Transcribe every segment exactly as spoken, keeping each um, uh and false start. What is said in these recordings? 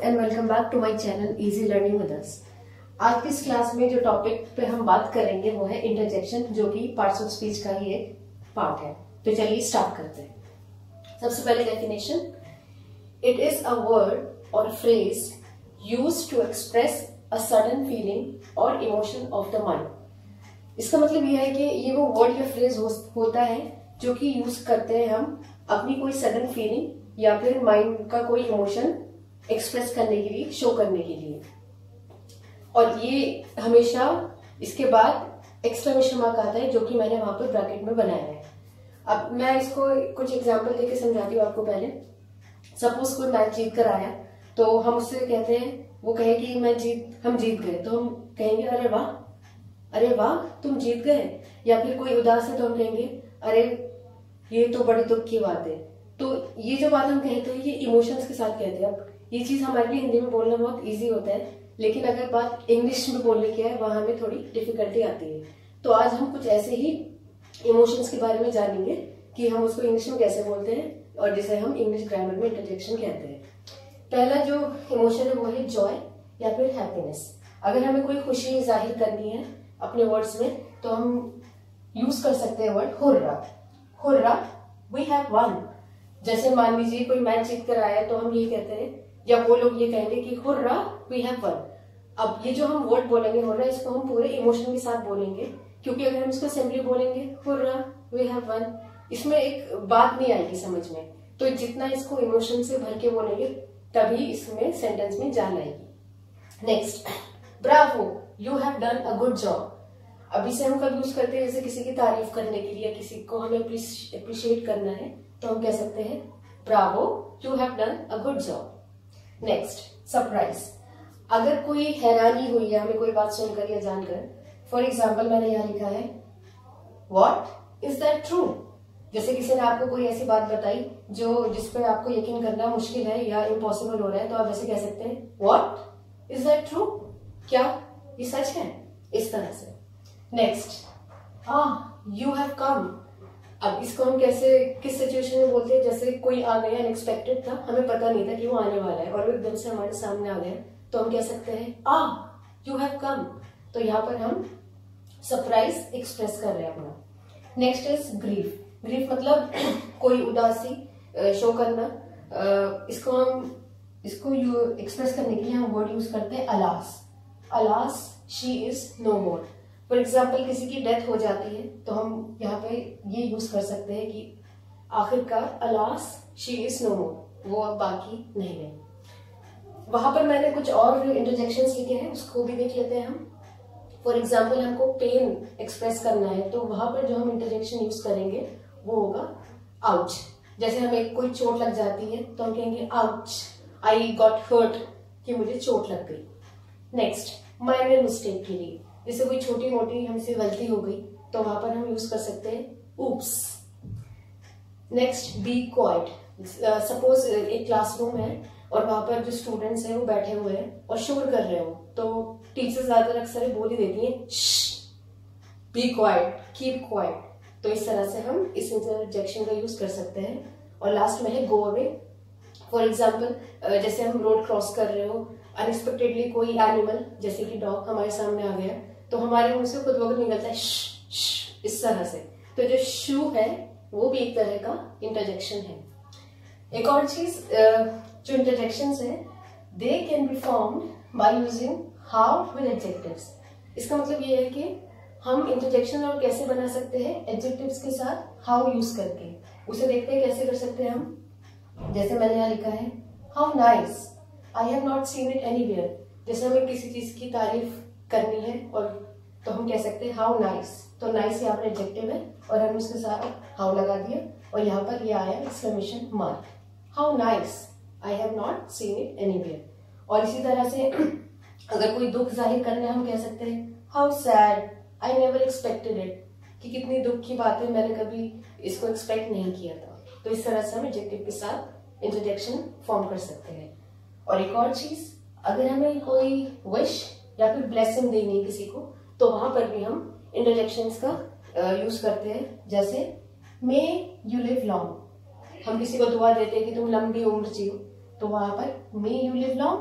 And welcome back to my channel easy learning with us. आज की इस class में जो टॉपिक पे हम बात करेंगे वो है इंटरजेक्शन, जो कि पार्ट्स ऑफ स्पीच का ही एक पार्ट है। तो चलिए स्टार्ट करते हैं। सबसे पहले definition, it is a word और phrase used to express a sudden feeling और इमोशन ऑफ द माइंड। इसका मतलब यह है कि ये वो वर्ड या फ्रेज हो, होता है जो कि यूज करते हैं हम अपनी कोई सडन फीलिंग या फिर माइंड का कोई इमोशन एक्सप्रेस करने के लिए, शो करने के लिए। और ये हमेशा इसके बाद एक्सक्लेमेशन मार्क आता है, जो कि मैंने वहां पर ब्रैकेट में बनाया है। अब मैं इसको कुछ एग्जांपल देके समझाती हूँ आपको। पहले सपोज कोई मैच जीत कर आया, तो हम उससे कहते हैं, वो कहे कि मैं जीत हम जीत गए, तो हम कहेंगे अरे वाह, अरे वाह तुम जीत गए। या फिर कोई उदास है तो हम कहेंगे अरे ये तो बड़ी दुख की बात है। तो ये जो बात हम कहते हैं ये इमोशंस के साथ कहते हैं। अब ये चीज हमारे लिए हिंदी में बोलना बहुत इजी होता है, लेकिन अगर बात इंग्लिश में बोलने की है वहां हमें थोड़ी डिफिकल्टी आती है। तो आज हम कुछ ऐसे ही इमोशंस के बारे में जानेंगे कि हम उसको इंग्लिश में कैसे बोलते हैं और जिसे हम इंग्लिश ग्रामर में इंटरजेक्शन कहते हैं। पहला जो इमोशन है वो है जॉय या फिर हैप्पीनेस। अगर हमें कोई खुशी जाहिर करनी है अपने वर्ड्स में तो हम यूज कर सकते हैं word hurrah. Hurrah, we have won. जैसे मान लीजिए कोई मैच जीत कर आया तो हम ये कहते हैं, या वो लोग ये कहेंगे कि हुर्रा वी हैव वन। अब ये जो हम वर्ड बोलेंगे हुर्रा, इसको हम पूरे इमोशन के साथ बोलेंगे, क्योंकि अगर हम इसको सिंपली बोलेंगे हुर्रा वी हैव वन, इसमें एक बात नहीं आएगी समझ में। तो जितना इसको इमोशन से भर के बोलेंगे तभी इसमें सेंटेंस में जान आएगी। Next, bravo, you have done a good job. अब इसे हम कब यूज करते हैं, जैसे किसी की तारीफ करने के लिए, किसी को हमें अप्रिशिएट करना है तो हम कह सकते हैं bravo, you have done a good job. Next, surprise. अगर कोई हैरानी हुई है हमें कोई बात सुनकर या जानकर, फॉर एग्जाम्पल मैंने यहाँ लिखा है व्हाट इज दैट ट्रू। जैसे किसी ने आपको कोई ऐसी बात बताई जो जिसपे आपको यकीन करना मुश्किल है या इम्पॉसिबल हो रहा है, तो आप ऐसे कह सकते हैं व्हाट इज दैट ट्रू, क्या ये सच है, इस तरह से। नेक्स्ट, हाँ यू हैव कम। अब इसको हम कैसे, किस सिचुएशन में बोलते हैं, जैसे कोई आ गया अनएक्सपेक्टेड था, हमें पता नहीं था कि वो आने वाला है और वो एकदम से हमारे सामने आ गया, तो हम कह सकते हैं आ यू हैव कम। तो यहाँ पर हम सरप्राइज एक्सप्रेस कर रहे हैं अपना। Next is grief. ग्रीफ मतलब कोई उदासी शो करना। इसको हम इसको यू एक्सप्रेस करने के लिए हम वर्ड यूज करते हैं alas. Alas, she is no more. For example किसी की डेथ हो जाती है तो हम यहाँ पे ये यूज कर सकते हैं कि आखिरकार alas she is no more, वो अब बाकी नहीं है। वहां पर मैंने कुछ और इंटरजेक्शंस लिखे हैं, उसको भी देख लेते हैं हम। फॉर एग्जाम्पल हमको पेन एक्सप्रेस करना है तो वहां पर जो हम इंटरजेक्शन यूज करेंगे वो होगा आउच। जैसे हमें कोई चोट लग जाती है तो हम कहेंगे आउच, आई गॉट हर्ट, कि मुझे चोट लग गई। नेक्स्ट, माइनर मिस्टेक के लिए, जैसे कोई छोटी मोटी हमसे गलती हो गई तो वहां पर हम यूज कर सकते हैं oops. Next, be quiet. Suppose एक क्लासरूम है और वहां पर जो स्टूडेंट्स हैं वो बैठे हुए हैं और शोर कर रहे हो, तो टीचर्स ज्यादातर अक्सर बोल ही देती है बी क्वाइट, कीप क्वाइट। तो इस तरह से हम इस इंटरजेक्शन का यूज कर सकते हैं। और लास्ट में है गो अवे। फॉर एग्जाम्पल जैसे हम रोड क्रॉस कर रहे हो, अनएक्सपेक्टेडली कोई एनिमल जैसे कि डॉग हमारे सामने आ गया, तो हमारे मुंह से खुद वक्त निकलता है श, श, इस तरह से। तो जो शू है वो भी एक तरह का इंटरजेक्शन है। एक और चीज, जो इंटरजेक्शंस है they can be formed by using how with adjectives. इसका मतलब ये है कि हम इंटरजेक्शन और कैसे बना सकते हैं, एडजेक्टिव्स के साथ हाउ यूज करके। उसे देखते हैं कैसे कर सकते हैं हम। जैसे मैंने यहाँ लिखा है how nice, I have not seen it anywhere. जैसे हमें किसी चीज की तारीफ करनी है और तो हम कह सकते हैं हाउ नाइस। तो नाइस यहाँ पर एडजेक्टिव है और हमने उसके साथ हाउ लगा दिया और यहाँ पर ये आया exclamation mark. How nice, I have not seen it anywhere. और इसी तरह से अगर कोई दुख जाहिर करना है हम कह सकते हैं how sad, I never expected it, कि कितनी दुख की बात है, मैंने कभी इसको एक्सपेक्ट नहीं किया था। तो इस तरह से हम एडजेक्टिव के साथ इंटरजेक्शन फॉर्म कर सकते हैं। और एक और चीज, अगर हमें कोई विश या फिर ब्लेसिंग देनी है किसी को, तो वहां पर भी हम इंटरजेक्शंस का यूज करते हैं। जैसे मे यू लिव लॉन्ग, हम किसी को दुआ देते हैं कि तुम लंबी उम्र जियो, तो वहां पर मे यू लिव लॉन्ग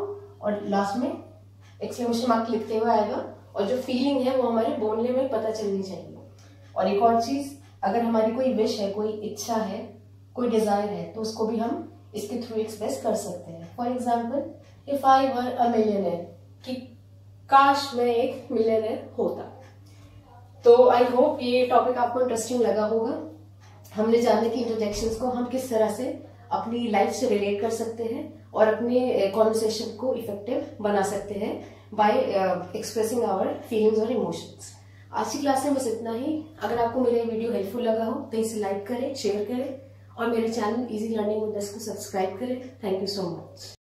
और लास्ट में एक्सक्लेमेशन मार्क लिखते हुए आएगा, और जो फीलिंग है वो हमारे बोलने में पता चलनी चाहिए। और एक और चीज, अगर हमारी कोई विश है, कोई इच्छा है, कोई डिजायर है, तो उसको भी हम इसके थ्रू एक्सप्रेस कर सकते हैं। For example, if I were a millionaire, कि काश मैं एक मिलियनेयर होता। तो आई होप ये टॉपिक आपको इंटरेस्टिंग लगा होगा। हमने जाने की इंटरजेक्शंस को हम किस तरह से अपनी लाइफ से रिलेट कर सकते हैं और अपने कॉन्वर्सेशन को इफेक्टिव बना सकते हैं बाय एक्सप्रेसिंग आवर फीलिंग्स और इमोशंस। आज की क्लास में बस इतना ही। अगर आपको मेरा वीडियो हेल्पफुल लगा हो तो इसे लाइक करें, शेयर करें और मेरे channel easy learning with this को सब्सक्राइब करें। Thank you so much.